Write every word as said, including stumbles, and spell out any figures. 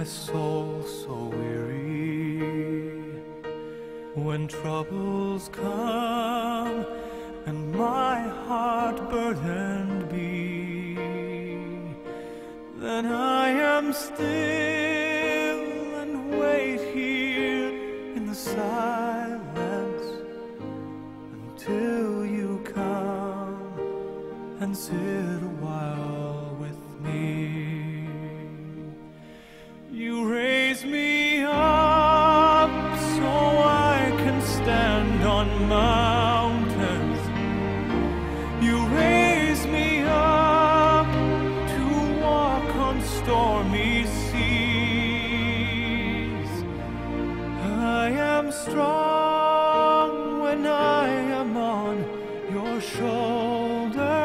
soul so weary. When troubles come and my heart burdened be, then I am still and wait here in the silence until you come and sit a while with me. You raise me up so I can stand on mountains. You raise me up to walk on stormy seas. I am strong when I am on your shoulders.